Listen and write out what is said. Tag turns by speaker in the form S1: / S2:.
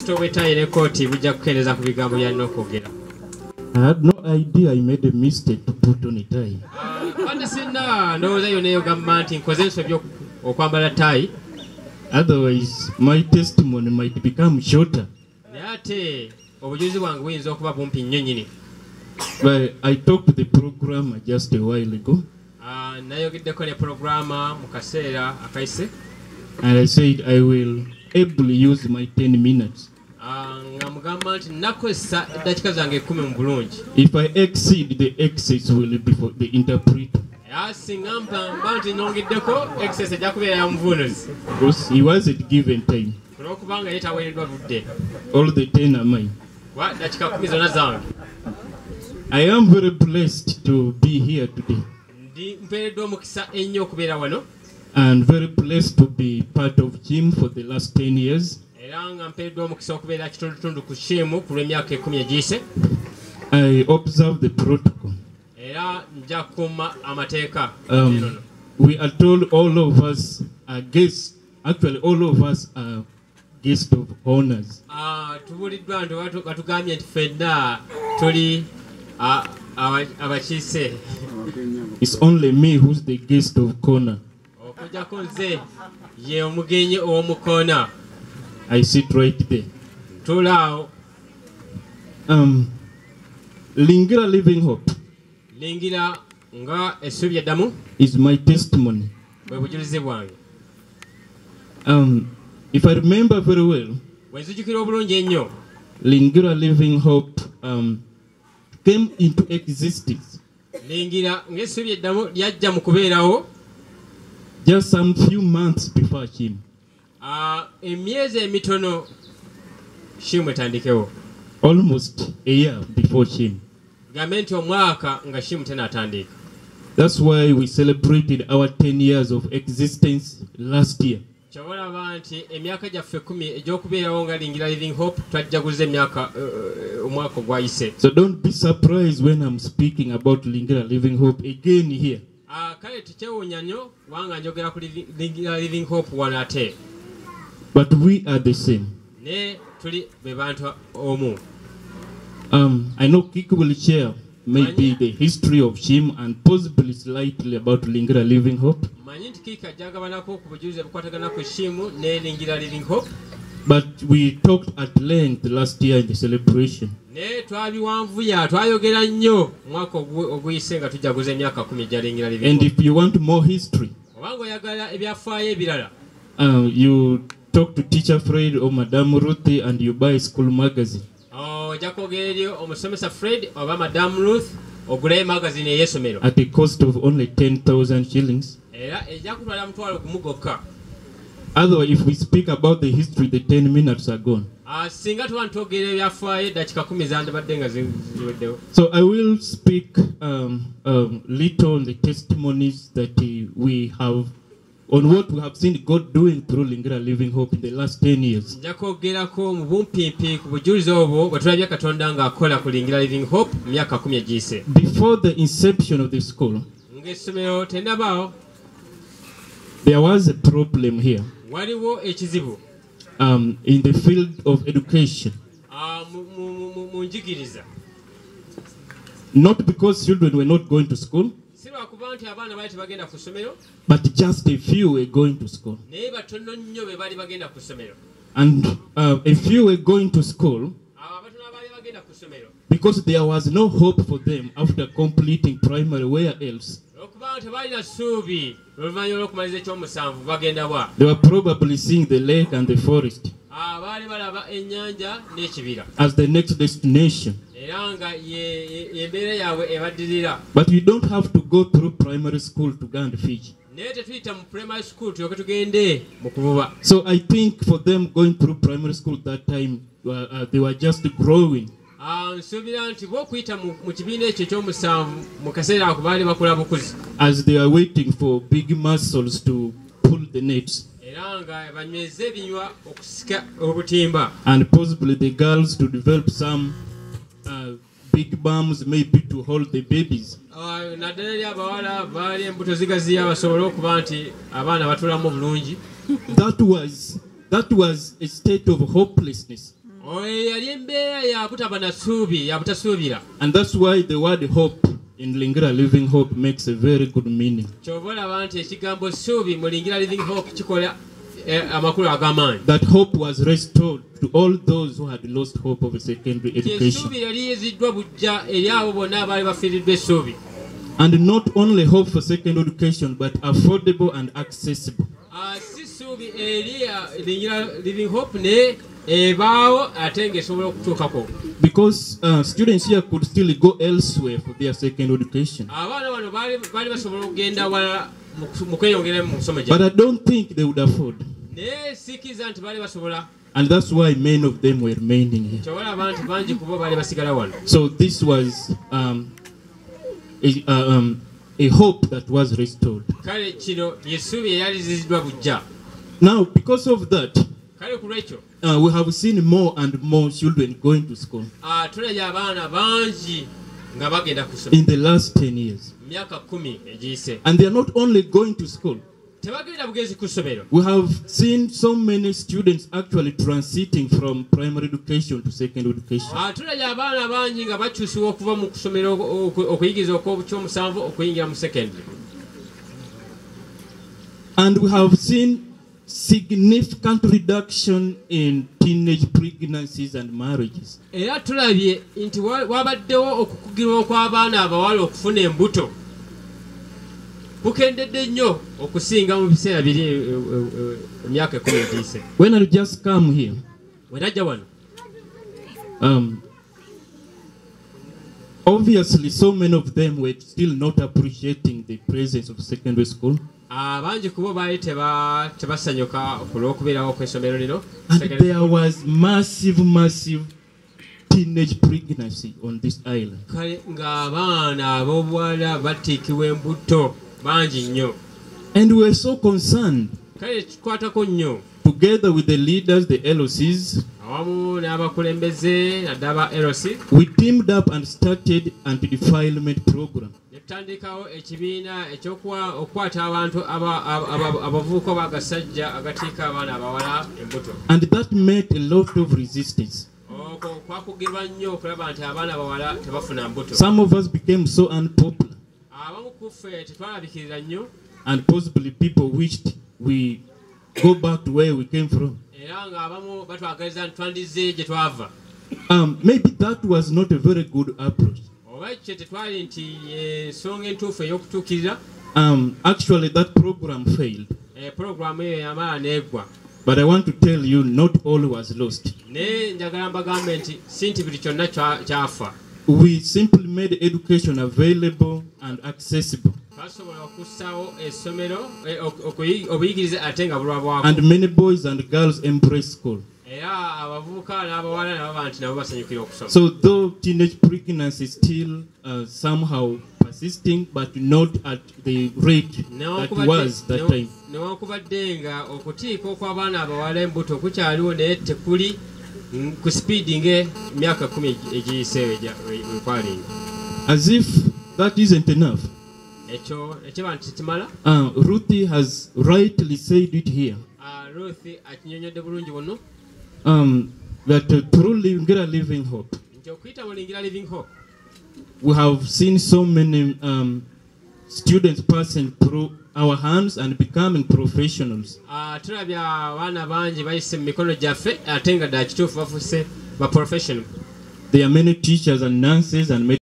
S1: obusito bw'ettaayi n'ekkooti bujja kukendeeza ku bigambo by'alina okwogera.
S2: I had no idea I made a mistake to put on a tie.
S1: Badde sinna ndowooza yonna eyogamba nti nkoze ensobi okwambala ttaayi.
S2: Otherwise, my testimony might become shorter.
S1: Naye ate obujulizi bwange buyinza okuba bumpi nnyo nnyini.
S2: But I talked to the programmer just a while ago.
S1: Nayogeddeko ne programma mu kaseera akayise.
S2: And I said I will ably use my 10 minutes.
S1: Nga mugamba nti nakozesa eddakiika zange 10 mu bulungi.
S2: If I exceed, the excess will be for the interpreter.
S1: Singa mpamba nti nongeddeko excess ejja kubeera ya muvuunuzi.
S2: Because he wasn't given time.
S1: Olw'okubanga ye taweereddwa budde.
S2: All the 10 are mine.
S1: Wa dakiika 10 zonna zange.
S2: I am very blessed to be here today.
S1: Ndi mpeereddwa omukisa ennyo okubeera wano.
S2: And very blessed to be part of Jim for the last 10 years.
S1: Era nga mpeereddwa omukisa okubeera kitundutundu ku Shimu ku lw'emyaka 10 egiyise.
S2: I observe the protocol.
S1: Era nja kukuuma amateeka.
S2: We are told all of us are guests. Actually, all of us are guests of honors.
S1: Tubuliddwa nti batugambye nti ffenna tuli abakiise.
S2: It's only me who's the guest of corner.
S1: Okujjako nze ye omugenyi ow'omukoona.
S2: I sit right there.
S1: Tulaawo.
S2: Lingira Living Hope.
S1: Lingira nga essubi eddamu.
S2: Is my testimony.
S1: Bwe bujulizi bwange.
S2: If I remember very well,
S1: wenzijukira obulungi ennyo,
S2: Lingira Living Hope came into existence.
S1: Lingira ng'essubi eddamu lyajja mu kubeerawo
S2: just some few months before Shimu.
S1: Emyezi emitono Shimu etandikewo.
S2: Almost a year before Shimu.
S1: Gambe nti omwaka nga Shimu tenatandika.
S2: That's why we celebrated our 10 years of existence last year.
S1: Kyobalaba nti emyaka gyaffe 10 egy'okubeerawo nga Lingira Living Hope twajjaguza emyaka omwaka ogwayise.
S2: So don't be surprised when I'm speaking about Lingira Living Hope again here.
S1: Kale tekyewuunya nnyo kubanga njogera ku Lingira Living Hope wano ate.
S2: But we are the same.
S1: Ne tuli be bantu omu.
S2: I know Kiki will share maybe the history of Shimu and possibly slightly about Lingira Living Hope.
S1: Manyi nti Kiki ajagabanako ku bujulizi bukwatagana ku Shimu ne Lingira Living Hope.
S2: But we talked at length last year in the celebration.
S1: Ne twabiwanvuya twayogera nnyo mwaka oguyise nga tujaguza emyaka 10 egya Lingira Living Hope.
S2: And if you want more history,
S1: obanga oyagala ebyafaayo ebirala,
S2: you talk to Teacher Fred or Madame Ruth and you buy school magazine.
S1: Ojja kwogera eri omusomesa Fred oba Madame Ruth ogule magazine ey'essomero.
S2: At a cost of only 10,000 shillings.
S1: Era ejja kutwala mutwalo gumu gwokka.
S2: Otherwise, if we speak about the history, the 10 minutes are gone.
S1: Singa tuba ntwogera ebyafaayo dakiika 10 zandibadde nga ziweddewo.
S2: So I will speak little on the testimonies that we have on what we have seen God doing through Lingira Living Hope in the last 10 years.
S1: Nja kwogerako mu bumpimpi ku bujulizi obwo bwe tulabye Katonda ng'akola ku Lingira Living Hope mu myaka 10 egiyise.
S2: Before the inception of the school,
S1: ng'essomero tennabaawo,
S2: there was a problem here.
S1: Waliwo ekizibu
S2: in the field of education.
S1: Mu njigiriza.
S2: Not because children were not going to school,
S1: si lwakuba nti abaana baali tebagenda ku ssomero,
S2: but just a few were going to school.
S1: Naye batono nnyo be baali bagenda ku ssomero.
S2: And a few were going to school
S1: abatono abaali bagenda ku ssomero
S2: because there was no hope for them after completing primary. Where else?
S1: okuba nti balina ssuubi oluvannyuma lw'okumaliza ekyomusanvu bagenda wa.
S2: They were probably seeing the lake and the forest
S1: baali balaba ennyanja n'ekibira
S2: as the next destination.
S1: Era nga embeera yaabwe ebaddirira.
S2: But you don't have to go through primary school to go and fish.
S1: Naye tetuyita mu primary school tulyoke tugende mu kuvuba.
S2: So I think for them going through primary school that time, they were just growing.
S1: Nsuubira nti bw'okuyita mu kibiina ekyo ekyomusanvu mu kaseera ako baali bakula bukuzi.
S2: As they are waiting for big muscles to pull the nets.
S1: Era nga banyweze ebinywa okusika obutimba.
S2: And possibly the girls to develop some big bums maybe to hold the babies.
S1: Naddala eri abawala baali embuto zigaziya basobole okuba nti abaana batulamu bulungi.
S2: That was a state of hopelessness.
S1: yali embeera yakutaba nasuubi yakutasuubira.
S2: And that's why the word hope in Lingira Living Hope makes a very good meaning.
S1: Kyova olaba nti ekigambo suubi mu Lingira Living Hope kikola amakulu ag'amaanyi.
S2: That hope was restored to all those who had lost hope of a secondary education.
S1: Essuubi yali yeziddwa bujja eri abo bonna abaali bafiiriddwa essuubi.
S2: And not only hope for secondary education, but affordable and accessible.
S1: Si ssuubi eri Lingira Living Hope ne ebaawo ate ng'esobola okutuukako.
S2: Because students here could still go elsewhere for their secondary education.
S1: Abaana bano baali basobola okugenda wala mu kweyongera mu kusoma
S2: But I don't think they would afford.
S1: naye sikiza nti baali basobola.
S2: And that's why many of them were remaining here.
S1: Kyowala abantu bangi ku bo baali basigala wano.
S2: So this was a hope that was restored.
S1: Kale kino y'essuubi eyali ziziddwa bujja.
S2: Now, because of that,
S1: Kale ku lwekyo
S2: we have seen more and more children going to school
S1: tulabye abaana bangi nga bagenda kusoma
S2: in the last 10 years.
S1: mu myaka 10 egiyise.
S2: And they are not only going to school.
S1: Tebagenda bugenzi ku ssomero.
S2: We have seen so many students actually transiting from primary education to secondary education.
S1: Tulabye abaana bangi nga bakyusibwa okuva mu kusomero okuyigiriza okw'omusanvu okuyingira mu secondary.
S2: And we have seen significant reduction in teenage pregnancies and marriages.
S1: Era tulabye nti wabaddewo okukugirwa kw'abaana abawala okufuna embuto kukendedde nnyo okusinga mu biseera biri emyaka 10 egiyise.
S2: When I just come here,
S1: Bwe najja wano
S2: obviously so many of them were still not appreciating the presence of secondary school.
S1: Abangi ku bo baali tebasanyuka olw'okubeerawo kw'essomero lino.
S2: And there was massive teenage pregnancy on this island.
S1: Kale ng'abaana ab'obuwala batiikibwa embuto bangi nnyo.
S2: And we were so concerned,
S1: Kale tukwatako nnyo
S2: together with the leaders, the LOCs,
S1: awamu n'abakulembeze naddala ba LC.
S2: we teamed up and started anti-defilement program.
S1: Ne tutandikawo ekibiina okukwata abantu abavubuka b'agasajja agatiika abaana abawala embuto.
S2: And that met a lot of resistance.
S1: Okwo kwakugirwa nnyo okulaba nti abaana abawala tebafuna mbuto.
S2: Some of us became so unpopular,
S1: Abamu ku ffe tetwalabikirira nnyo
S2: and possibly people wished we go back to where we came from.
S1: era ng'abamu batwagaliza nti twandize gye twava.
S2: Maybe that was not a very good approach.
S1: Oba kye tetwali nti ensonga entuufu ey'okutuukirira.
S2: Actually, that program failed.
S1: Programu eyo yamala n'eggwa.
S2: But I want to tell you, not all was lost.
S1: Naye njagala mbagambe nti si nti buli kyonna kyafa.
S2: We simply made education available and accessible.
S1: Twasobola okussaawo essomero obuyigirize ate nga bulwabwako.
S2: And many boys and girls embrace school.
S1: Era abavubuka n'abawala nabo nti nabo basanyukira okusoma.
S2: So though teenage pregnancy is still somehow persisting, but not at the rate that was that time.
S1: Newankubadde nga okutiika okw'abaana abawala embuto kukyaliwo naye tekuli ku speedi ng'emyaka 10 egiyise wekwalinga.
S2: As if that isn't enough.
S1: Ekyo ekiba nti kimala.
S2: Ruthie has rightly said it here.
S1: Ruth akinyonyodde bulungi buno.
S2: That through Lingira Living Hope,
S1: nti okuyita mu Lingira Living Hope,
S2: we have seen so many students passing through our hands and becoming professionals.
S1: Tulabye abaana bangi bayise mu mikono gyaffe ate nga ddala kituufu bafuuse ba professional.
S2: There are many teachers and nurses and